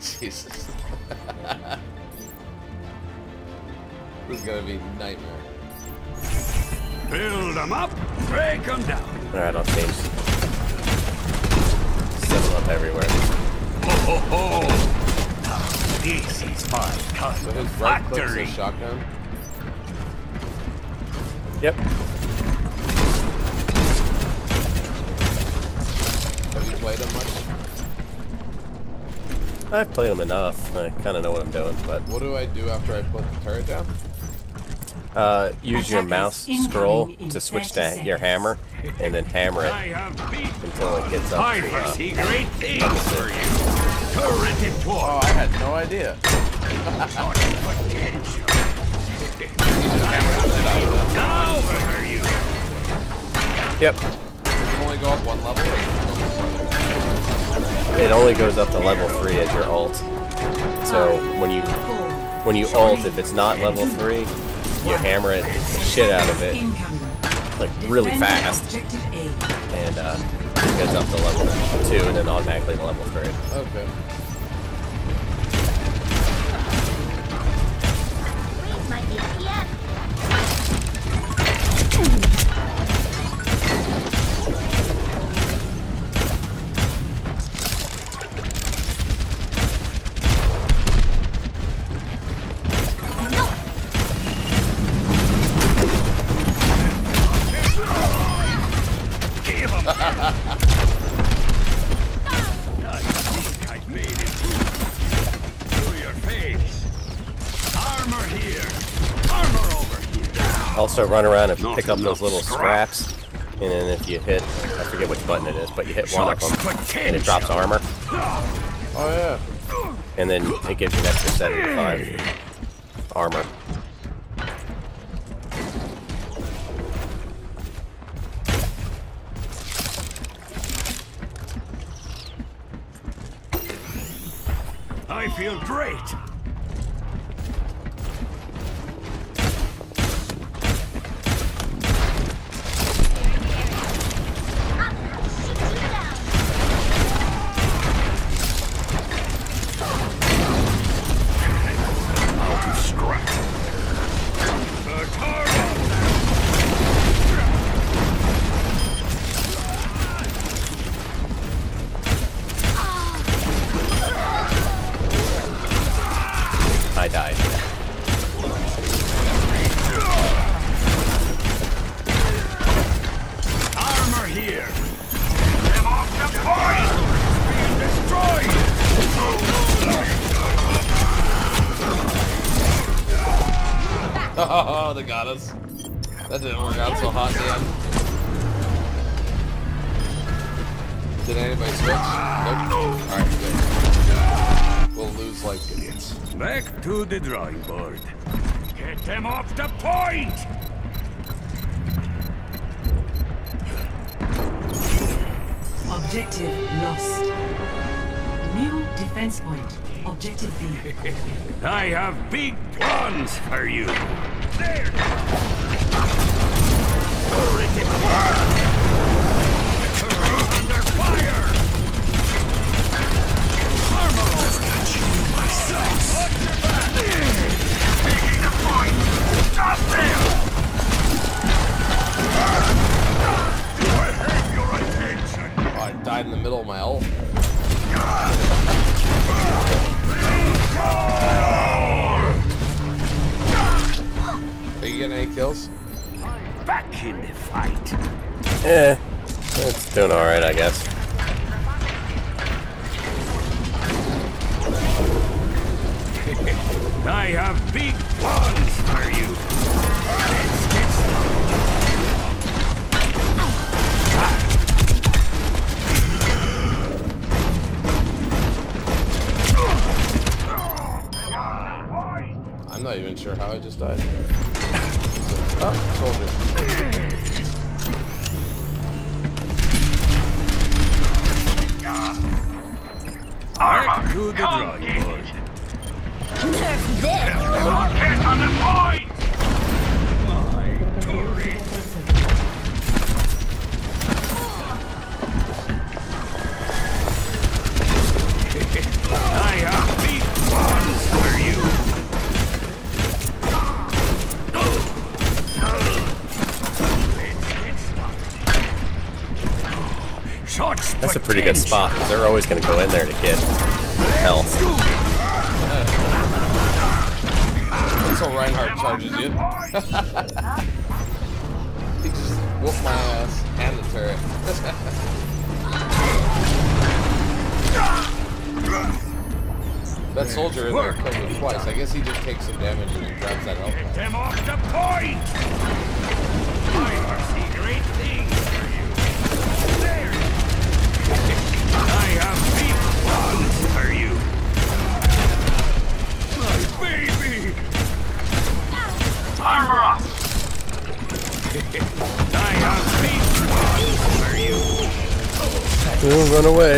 Jesus. This is gonna be a nightmare. Build them up, break them down. Alright, I'll change. Set them up everywhere. Ho ho ho! Now, this is my kind So of his right click's a factory. shotgun. Yep. Have you played him much? I've played them enough. I kind of know what I'm doing, but What do I do after I put the turret down? use your mouse scroll to switch to your hammer, and then hammer it I have beat until it gets up I to foresee great things for you. Turret Oh, deployed. I had no idea. Now for you. Yep. Does it only go up one level? It only goes up to level 3 as your ult. So when you ult, if it's not level 3, you hammer it the shit out of it, like really fast, and it goes up to level 2 and then automatically to level 3. Okay. Raise my DPS. Give 'em. I think I've made it to your face. Armor here. Armor over here. Also run around and pick up those little scraps, and then if you hit, I forget which button it is, but you hit one of them, and it drops armor, Oh yeah. and then it gives you an extra 75 armor. I feel great. I'll be scrapped. The I died. armor here. Them off the point. Being destroyed. Oh, they got us. That didn't work out so hot, damn. Did anybody switch? Nope. Alright, good. We'll lose like idiots. Back to the drawing board. Get them off the point! Objective lost. New defense point. Objective B. I have big plans for you. There! Turret deployed! Turret under fire! Armor over! Watch your back! Taking the point! Just there! Do I have your attention? Oh, I died in the middle of my ult. Are you getting any kills? Back in the fight. It's doing alright, I guess. I have big plans for you. Let's get started. I'm not even sure how I just died. Oh, soldier. Back to the drawing board. There. Rocket on the point! My turret. I have That's a pretty good spot, because they're always going to go in there to get health. Until Reinhardt charges you. He just whooped my ass and the turret. That soldier in there killed me twice. I guess he just takes some damage and he grabs that health. Get them off the point! I see great things for you. There! I have big ones for you. My baby! Armor up! I have big ones for you. We'll run away.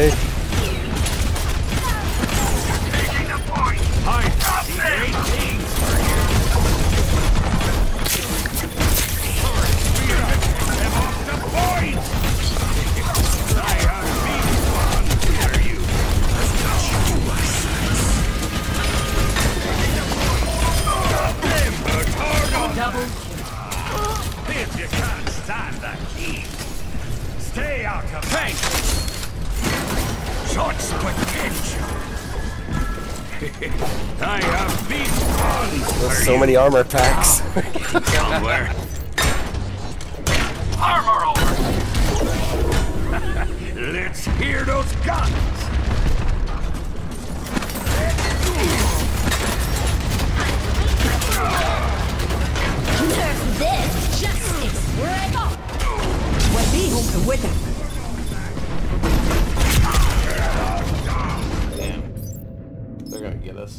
Taking the point! I see great things for you. Them off the point! I have big ones for you. Double. If you can't stand the heat, stay out of range. Such potential. I have big ones for There's so you. many armor packs. Somewhere. Armor over. Let's hear those guns. Nerf this. Justice. Where I go. Damn. They're gonna get us.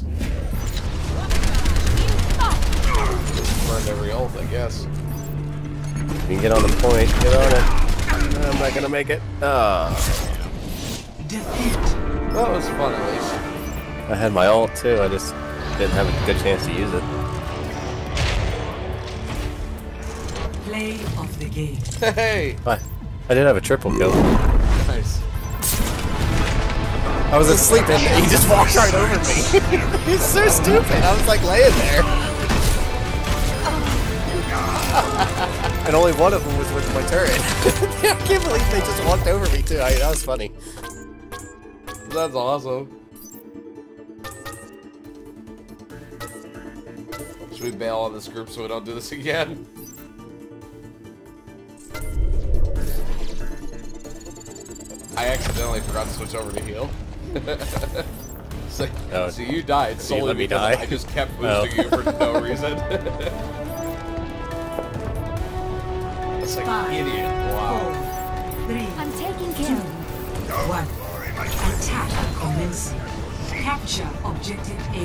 Burned every ult, I guess. You can get on the point. Get on it. I'm not gonna make it. Defeat. That was fun at least. I had my ult too. I just didn't have a good chance to use it. Play of the game. Hey! But I did have a triple kill. Nice. I was asleep and he just walked right over me. He's so stupid. I was like laying there. And only one of them was with my turret. I can't believe they just walked over me too. That was funny. That's awesome. Should we bail on this group so we don't do this again? I accidentally forgot to switch over to heal. So, Oh, so you died solely let me because die? I just kept boosting you for no reason. That's like an idiot. Wow. 3, I'm taking care of 1. Attack commencing. Capture objective A.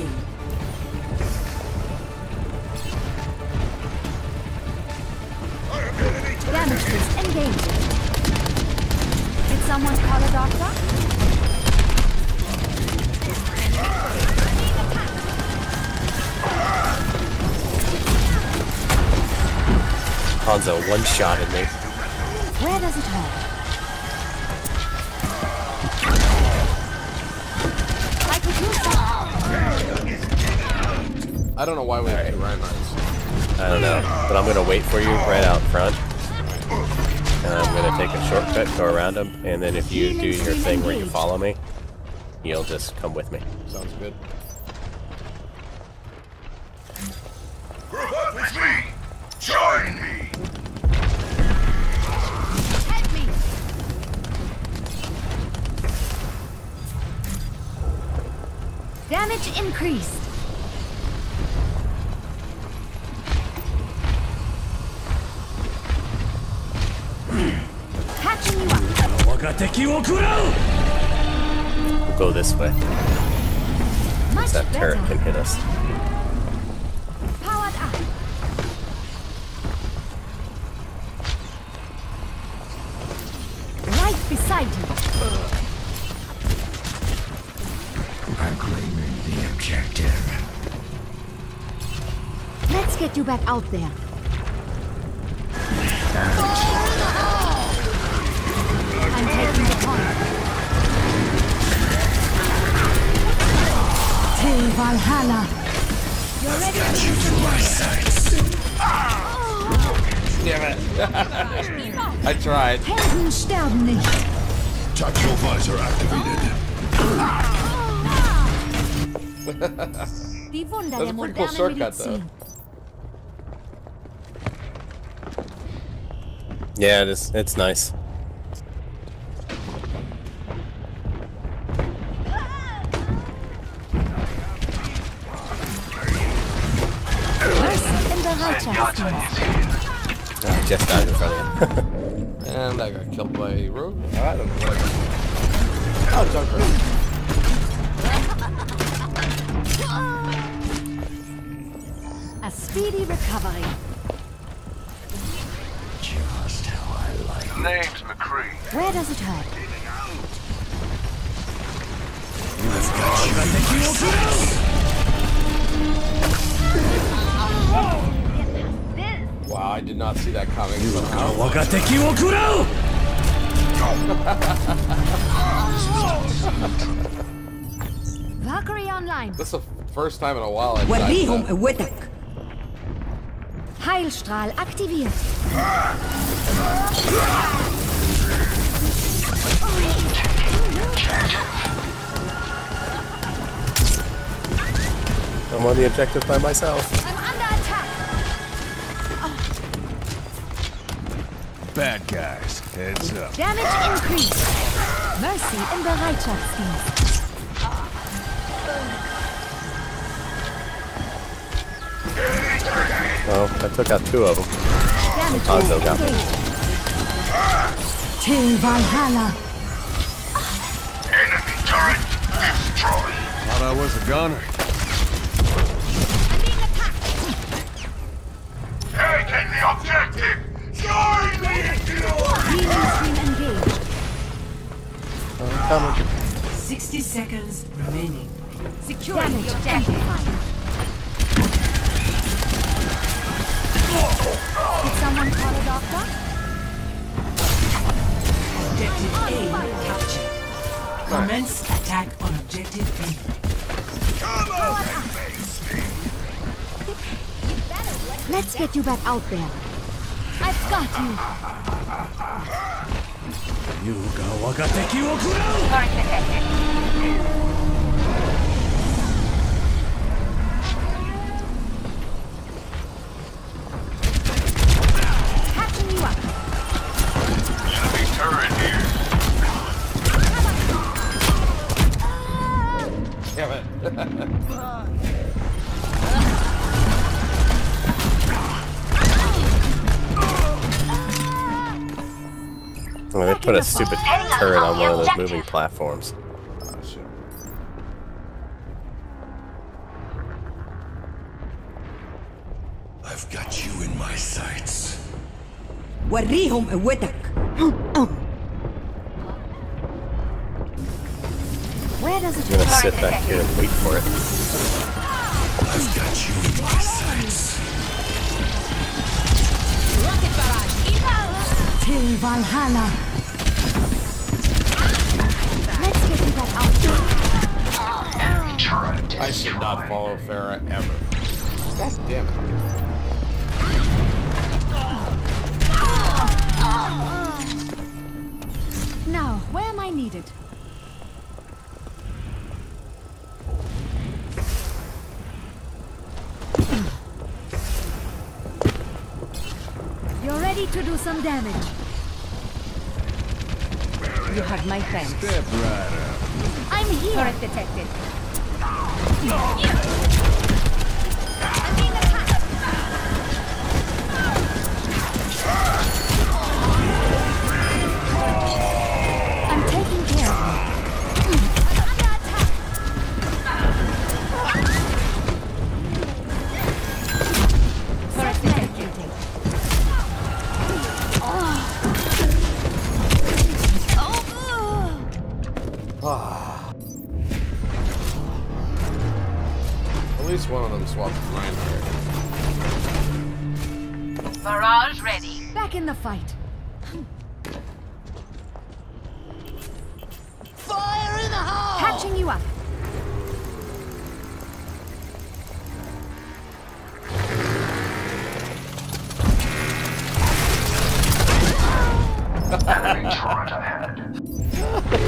damage boost engaged. Did someone call a doctor? Hanzo one-shotted me. Where does it hurt? I could use some. I don't know why we have two Reinhardts. I don't know, but I'm gonna wait for you right out front. And I'm gonna take a shortcut, go around him, and then if you do your thing where you follow me, you'll just come with me. Sounds good. Group up with me. Join me. Help me. Damage increased. Catching you up. We'll go this way. Much That turret better. can hit us. Powered up. Right beside you. I'm claiming the objective. Let's get you back out there. I'm taking the point. Till Valhalla. You're ready to use my sights. Damn it. I tried. Helden sterben nicht. Tactical visor activated. Die Wunder That's der a pretty cool modernen shortcut, though. Medizin. Yeah, it is. It's nice. Mercy in Bereitschaftsdienst. I just died in front of you. And I got killed by a rogue. I don't know what I got. Oh, Junker. A speedy recovery. Just how I like it. Name's McCree. Where does it hurt? I've got you. Wow, I did not see that coming somehow. Valkyrie online. This is the first time in a while I've died to that. Heilstrahl aktiviert. I'm on the objective by myself. I'm under attack. Bad guys, heads up. Damage increased. Mercy in Bereitschaftsdienst. Well, I took out 2 of them. Damage Hanzo got me. Till Valhalla. Enemy turret destroyed. Thought I was a gunner. Taking the objective. Join me if you want. Healing stream engaged. I'm coming. 60 seconds remaining. Securing the objective. Did someone call a doctor? Objective A captured. Commence attack on objective B. Come on, face me. Let's get you back out there. I've got you. Catching you up. Enemy turret here. Damn it. Well, they put a stupid turret on one of those moving platforms. Oh, shit. I've got you in my sights. وريهم قوتك. Where does it I'm gonna hurt? sit back here and wait for it. I've got you in my sights. Till Valhalla. Let's get you back out there. I should not follow Farah ever. God damn it. Now, where am I needed? You're ready to do some damage. You have my thanks. Step right up. I'm here. Turret detected. I'm being attacked. I'm taking care of you. I'm under attack. Turret detected. At least one of them swapped mine here. Barrage ready. Back in the fight. Fire in the hole! Catching you up. Enemy turret ahead.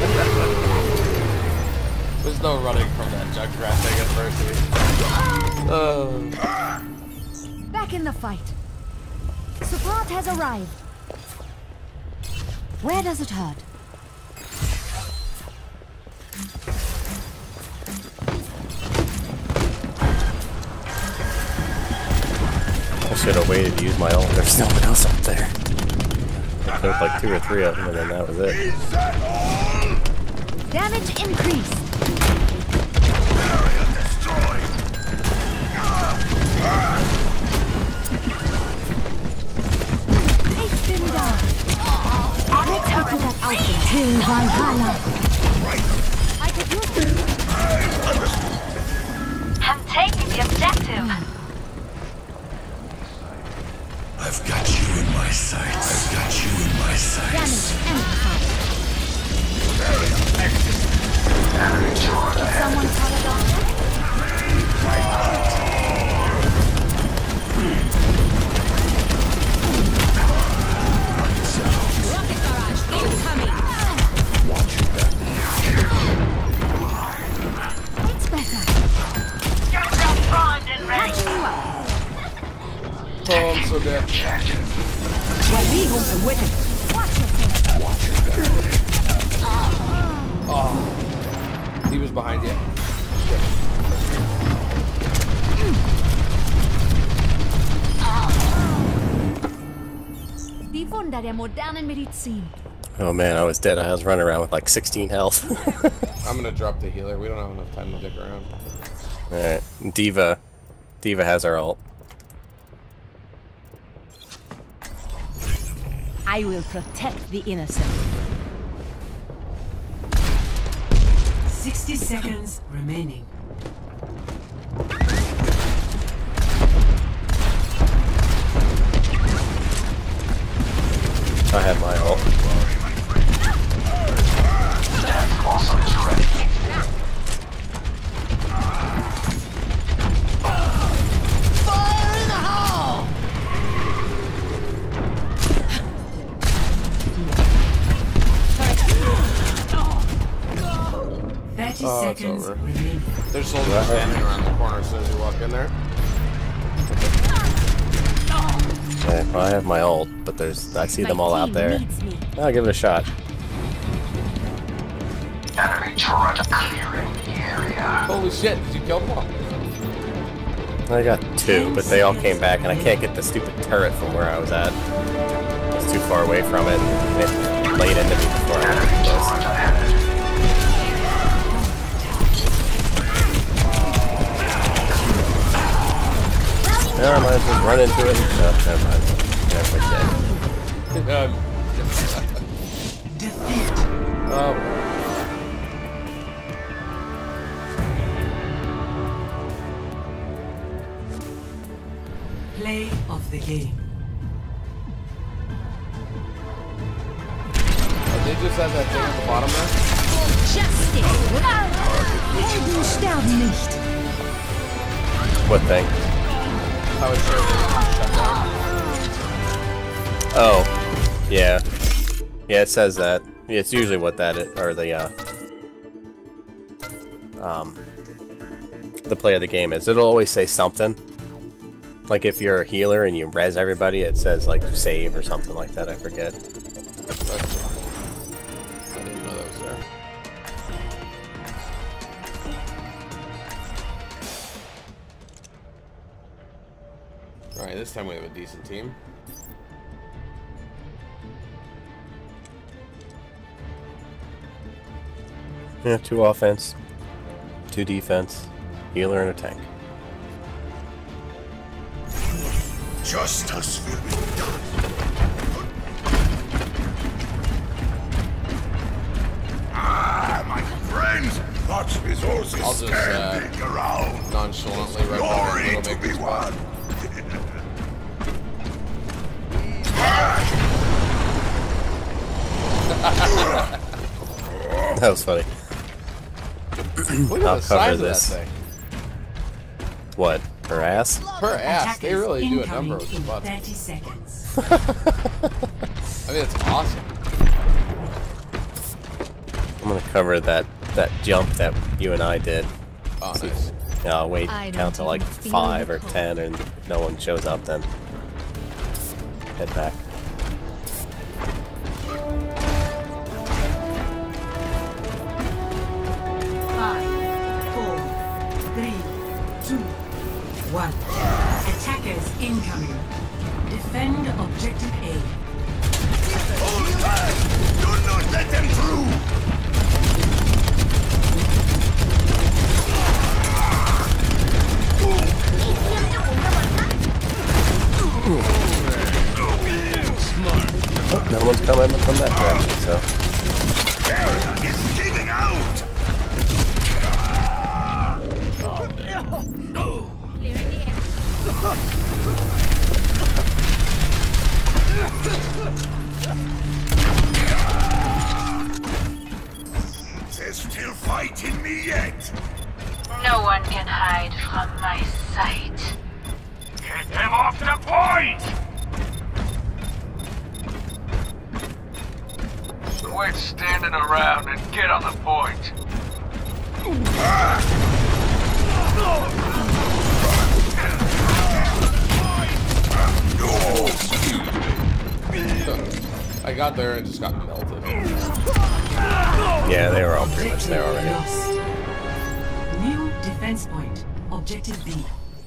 from that Junkrat thing at first. Back in the fight. Support has arrived. Where does it hurt? I should have waited to use my ult. There's no one else up there. I killed like 2 or 3 of them, and then that was it. Damage increased. Area destroyed. Ich bin da. Let's get to that outfit. Till Valhalla. I could use it. I'm taking the objective. I've got you in my sights. I've got you in my sights. Damage amplified. Enemy turret Did ahead. someone call a doctor? Rocket barrage incoming. It's better. Get them primed and ready. Patching you up. Oh, I'm so dead. Watch yourself. Oh. He was behind you. Die Wunder der modernen Medizin. Oh man, I was dead. I was running around with like 16 health. I'm gonna drop the healer. We don't have enough time to dick around. Alright, Diva has our ult. I will protect the innocent. 60 seconds remaining. I have my ult. Fire in the hole! 30 It's seconds over. remaining. There's soldiers standing around the corner as soon as you walk in there. Okay, well, I have my ult, but I see them all out there. I'll give it a shot. Enemy turret clearing the area. Holy shit, did you kill them all? I got 2, but they all came back, and I can't get the stupid turret from where I was at. I was too far away from it, and it laid into me before I got too close. Yeah, I might as well run into it. No, never mind. Never dead. Defeat. Play of the game. They just had that thing at the bottom there. Justice. Helden sterben nicht. What thing? How it shows it shut down. Oh, yeah. Yeah, it says that. It's usually what that is, or the play of the game is. It'll always say something. Like if you're a healer and you res everybody, it says like save or something like that. I forget. I didn't know that was there. Alright, this time we have a decent team. Yeah, 2 offense, 2 defense, healer and a tank. Justice will be done. Ah, my friends, that resource I'll is just, standing around. Nonchalantly right Glory behind to Little be Maker's won. That was funny. Look at I'll the size cover of this. that thing. What? Her ass? Per ass, they Attackers really do a number incoming with the in button. 30 seconds. I mean, it's awesome. I'm gonna cover that jump that you and I did. Oh, See, nice. wait, I don't count to like even feel 5 the or cold. 10 and no one shows up, then head back. Five, 4, 3, 2, 1. Attackers incoming. Defend objective A. Hold fast! Do not let them through! Oh, no one's coming from that direction, so. Berrigan is giving out! There's still fight in me yet! No one can hide from my sight. Get them off the point! Quit standing around and get on the point. I got there and just got melted. Yeah, they were all pretty much there already. Lost. New defense point. Objective B.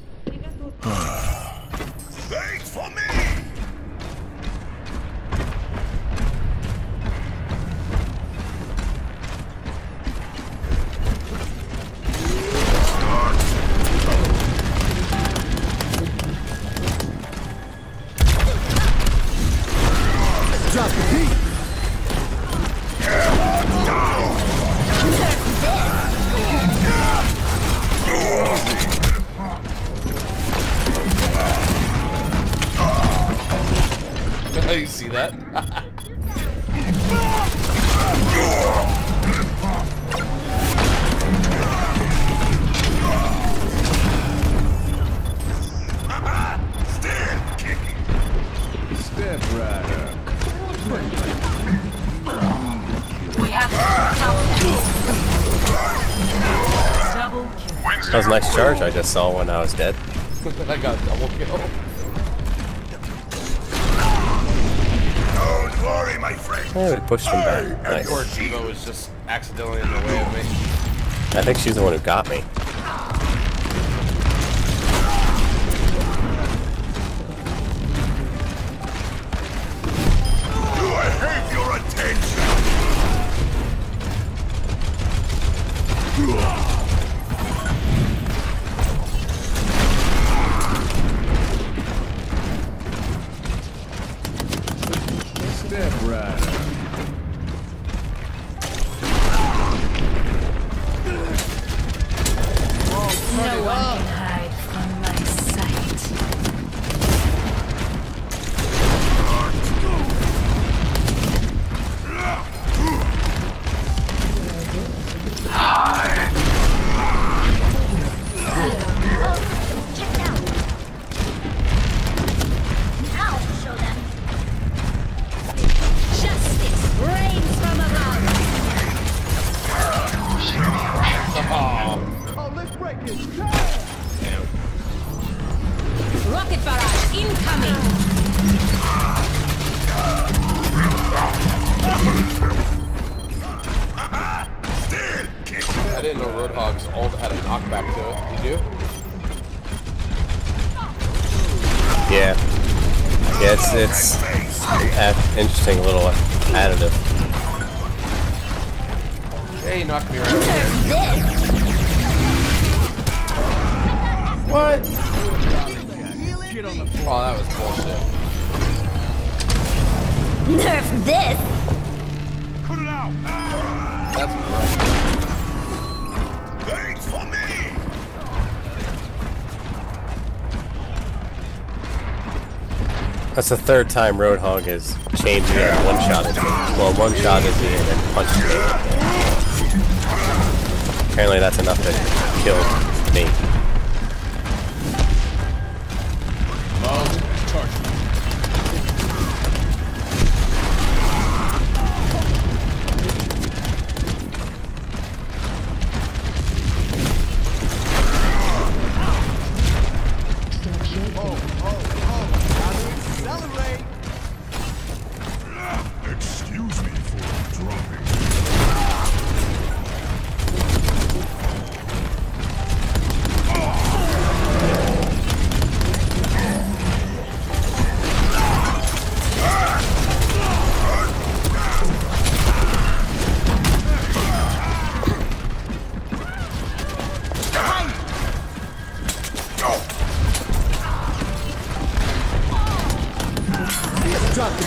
Wait for me! Drop the beat. You see that? Still kicking! Step right up. We have to stop Double kill. That was a nice charge I just saw when I was dead. I got a double kill. Don't worry, my friend! Yeah, we pushed him back. Nice. Poor Diva was just accidentally in the way of me. I think she's the one who got me. Do I have your attention? Step right up. No one can hide from my sight. Now show them. Justice reigns from above. Rocket barrage incoming. Still kicking! I didn't know Roadhog's ult had a knockback to it. Did you? Yeah. Yeah, it's an interesting little additive. Hey, you knocked me around. This. What? Oh, that was bullshit. Nerf this. Put it out! That's right. Wait for me! That's the third time Roadhog has changed me and one-shotted me. Well, one-shotted me and then punched me. Apparently that's enough to kill me.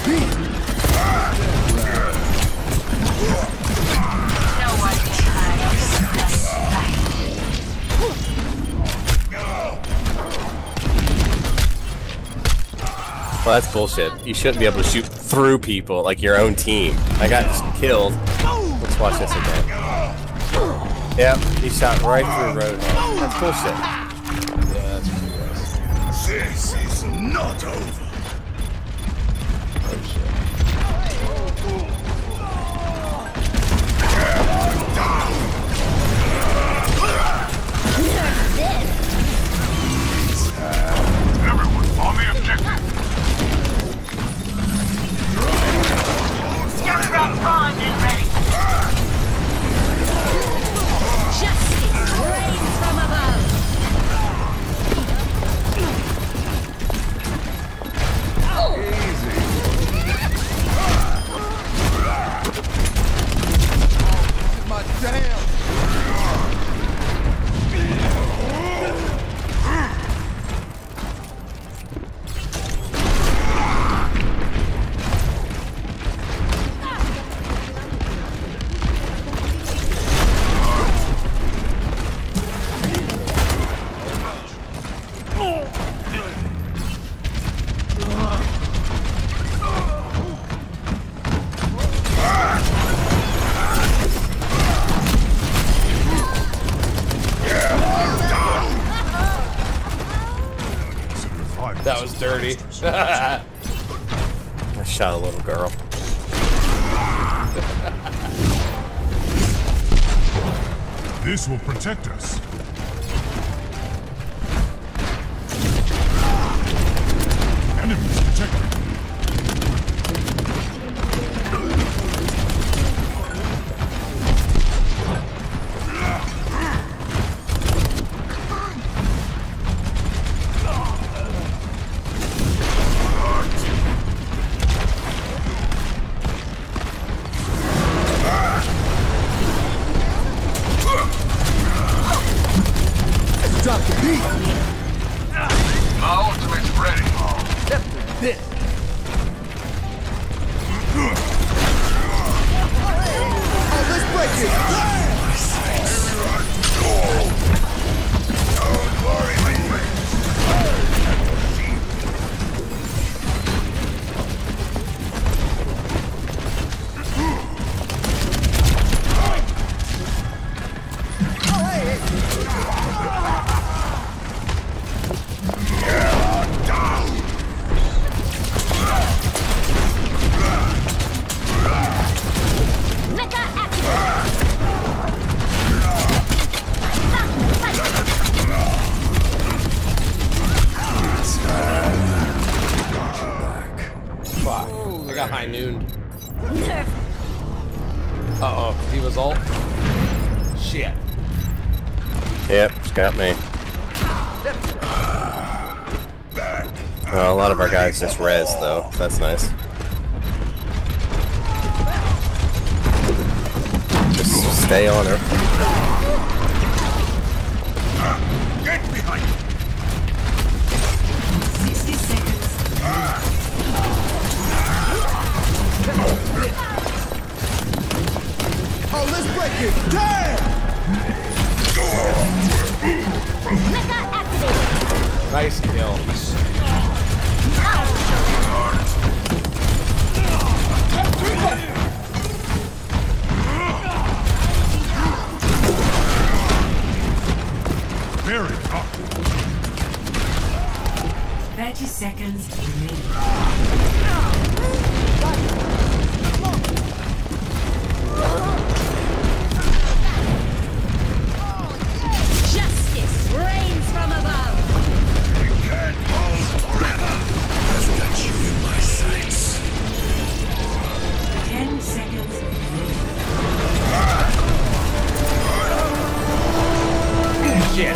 Well, that's bullshit. You shouldn't be able to shoot through people like your own team. I got killed. Let's watch this again. Yep, he shot right through Roadhog. That's bullshit. Yeah, that's ridiculous. This is not over. Oh shit. Everyone, on the objective. Just grab primed and ready. Justice rains from above. My damn. That was dirty. I shot a little girl. This will protect us. Enemies detected. Drop the beat. My ultimate's ready. This. Oh, let's break it. Don't worry, my friend. Mecha activate. Fuck. I got high noon. Nerf. Uh-oh. Diva's ult. Shit. Yep, it's got me. Well, a lot of our guys just res though. That's nice. Just stay on her. Get behind me. 60 seconds. Oh, let's break it. Damn! Mecha activate. Nice kill. Very up. 30 seconds remaining. Justice rains from above. You can't hold forever. I've got you in my sights. 10 seconds remaining. Shit.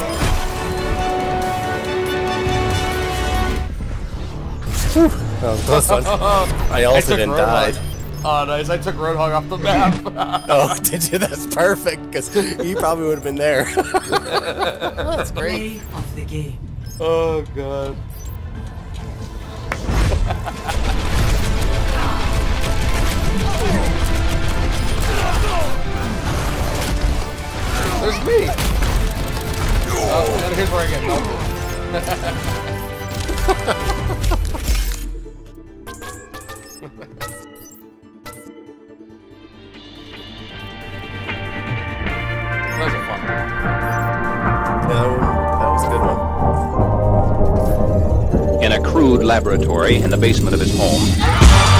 That was close one. I ulted and died. Oh, nice. I took Roadhog off the map. Oh, did you? That's perfect, because you probably would have been there. That's great. Play of the game. Oh, God. There's me! Oh, and here's where I get melted. That was a fun one. No, that was a good one. In a crude laboratory in the basement of his home,